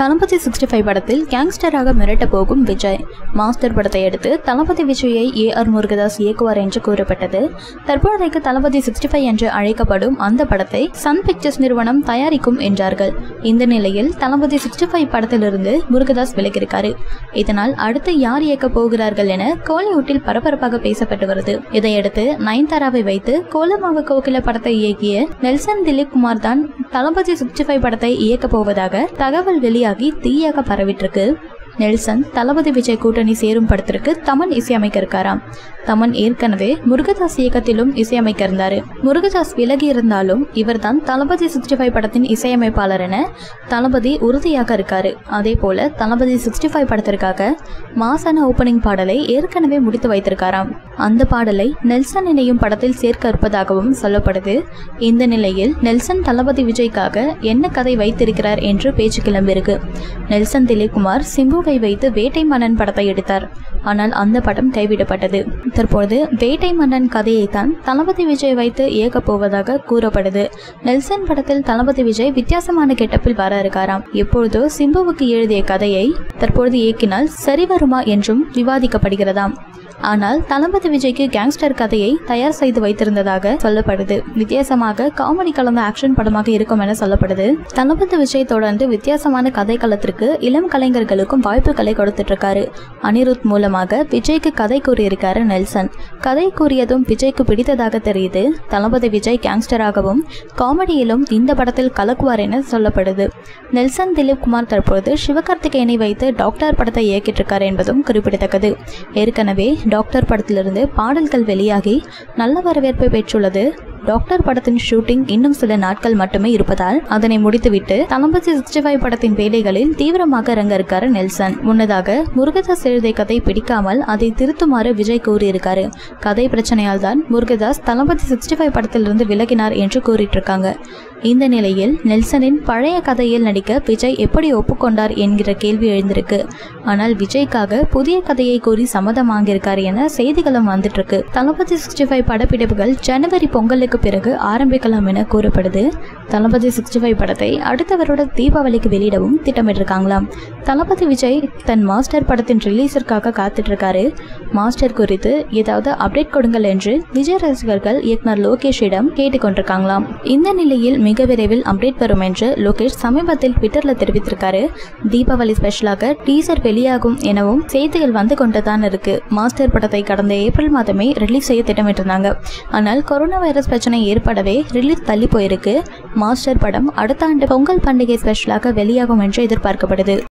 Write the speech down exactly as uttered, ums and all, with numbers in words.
தளபதி sixty five படத்தில் கேங்ஸ்டராக மிரட்ட போகும் விஜய். மாஸ்டர் படத்தை அடுத்து தளபதி விஜயை ஏ ஆர் முருகதாஸ் இயக்குவார் என்று கூறப்பட்டது. தற்போதைக்கு தளபதி சிக்ஸ்டி ஃபைவ் என்று அழைக்கப்படும் அந்த படத்தை சன் பிக்சர்ஸ் நிறுவனம் தயாரிக்கும் என்றார்கள். இந்த நிலையில் தளபதி சிக்ஸ்டி ஃபைவ் படத்திலிருந்து முருகதாஸ் விலகியிருக்காரு. இதனால் அடுத்து யார் இயக்க போகிறார்கள் என கோலிவுட்டில் பரபரப்பாக பேசப்பட்டு வருது. இதையடுத்து நயன்தாராவை வைத்து கோலமாவு கோகில படத்தை இயக்கிய நெல்சன் திலீப்குமார் தான் தளபதி சிக்ஸ்டி ஃபைவ் படத்தை இயக்க போவதாக தகவல் வெளியாகி தீயாக பரவிட்டிருக்கு. நெல்சன் தளபதி விஜய் கூட்டணி சேரும் படத்திற்கு தமன் இசையமைக்க இருக்காராம். தமன் ஏற்கனவே முருகதாஸ் இயக்கத்திலும் இசையமைக்க இருந்தாரு. முருகதாஸ் விலகி இருந்தாலும் இவர்தான் தளபதி சிக்ஸ்டி ஃபைவ் படத்தின் இசையமைப்பாளர் என தளபதி உறுதியாக இருக்காரு. அதே போல தளபதி சிக்ஸ்டி ஃபைவ் படத்திற்காக மாசான ஓபனிங் பாடலை ஏற்கனவே முடித்து வைத்திருக்காராம். அந்த பாடலை நெல்சன் இணையும் படத்தில் சேர்க்க இருப்பதாகவும் சொல்லப்படுது. இந்த நிலையில் நெல்சன் தளபதி விஜய்க்காக என்ன கதை வைத்திருக்கிறார் என்று பேச்சு கிளம்பியிருக்கு. நெல்சன் திலீப்குமார் சிம்புவை வைத்து வேட்டை மன்னன் படத்தை எடுத்தார். ஆனால் அந்த படம் கைவிடப்பட்டது. தற்போது வேட்டை மன்னன் கதையை தான் தளபதி விஜய் வைத்து இயக்க போவதாக கூறப்படுது. நெல்சன் படத்தில் தளபதி விஜய் வித்தியாசமான கெட்டப்பில் வர இருக்காராம். எப்பொழுதோ சிம்புவுக்கு எழுதிய கதையை தற்போது இயக்கினால் சரி வருமா என்றும் விவாதிக்கப்படுகிறதாம். ஆனால் தளபதி விஜய்க்கு கேங்ஸ்டர் கதையை தயார் செய்து வைத்திருந்ததாக சொல்லப்படுது. வித்தியாசமாக காமெடி கலந்த ஆக்ஷன் படமாக இருக்கும் என சொல்லப்படுது. தளபதி விஜய் தொடர்ந்து வித்தியாசமான கதை களத்திற்கு இளம் கலைஞர்களுக்கும் வாய்ப்புகளை கொடுத்துட்டு இருக்காரு. அனிருத் மூலமாக விஜய்க்கு கதை கூறியிருக்காரு நெல்சன். கதை கூறியதும் விஜய்க்கு பிடித்ததாக தெரியுது. தளபதி விஜய் கேங்ஸ்டராகவும் காமெடியிலும் இந்த படத்தில் கலக்குவார் என சொல்லப்படுது. நெல்சன் திலீப்குமார் தற்போது சிவகார்த்திகேயனை வைத்து டாக்டர் படத்தை இயக்கிட்டு இருக்காரு என்பதும் குறிப்பிடத்தக்கது. ஏற்கனவே டாக்டர் படத்திலிருந்து பாடல்கள் வெளியாகி நல்ல வரவேற்பை பெற்றுள்ளது. டாக்டர் படத்தின் ஷூட்டிங் இன்னும் சில நாட்கள் மட்டுமே இருப்பதால் அதனை முடித்துவிட்டு தளபதி சிக்ஸ்டி ஃபைவ் படத்தின் வேலைகளில் தீவிரமாக இறங்க இருக்காரு நெல்சன். முன்னதாக முருகதாஸ் எழுதிய கதை பிடிக்காமல் அதை திருத்துமாறு விஜய் கூறியிருக்காரு. கதை பிரச்சனையால் தான் முருகதாஸ் தளபதி சிக்ஸ்டி ஃபைவ் படத்திலிருந்து விலகினார் என்று கூறிட்டு இருக்காங்க. இந்த நிலையில் நெல்சனின் பழைய கதையில் நடிக்க விஜய் எப்படி ஒப்புக்கொண்டார் என்கிற கேள்வி எழுந்திருக்கு. ஆனால் விஜய்க்காக புதிய கதையை கூறி சம்மதம் வாங்கியிருக்காரு என செய்திகளும் வந்துட்டு இருக்கு. தளபதி சிக்ஸ்டி ஃபைவ் படப்பிடிப்புகள் ஜனவரி பொங்கலுக்கு பிறகு ஆரம்பிக்கலாம் என கூறப்படுது. தளபதி சிக்ஸ்டி ஃபைவ் படத்தை அடுத்த வருட தீபாவளிக்கு வெளியிடவும் திட்டமிட்டிருக்காங்களாம். தளபதி விஜய் தன் மாஸ்டர் படத்தின் ரிலீஸிற்காக காத்துட்டு இருக்காரு. மாஸ்டர் குறித்து ஏதாவது அப்டேட் கொடுங்கள் என்று விஜய் ரசிகர்கள் இயக்குனர் லோகேஷிடம் கேட்டுக்கொண்டிருக்காங்களாம். இந்த நிலையில் மிக விரைவில் அப்டேட் வரும் என்று லோகேஷ் சமீபத்தில் ட்விட்டர்ல தெரிவித்திருக்காரு. தீபாவளி ஸ்பெஷலாக டீசர் வெளியாகும் எனவும் செய்திகள் வந்து கொண்டுதான் இருக்கு. மாஸ்டர் படத்தை கடந்த ஏப்ரல் மாதமே ரிலீஸ் செய்ய திட்டமிட்டிருந்தாங்க. ஆனால் கொரோனா வைரஸ் பிரச்சனை ஏற்படவே ரிலீஸ் தள்ளி போயிருக்கு. மாஸ்டர் படம் அடுத்த ஆண்டு பொங்கல் பண்டிகை ஸ்பெஷலாக வெளியாகும் என்று எதிர்பார்க்கப்படுது.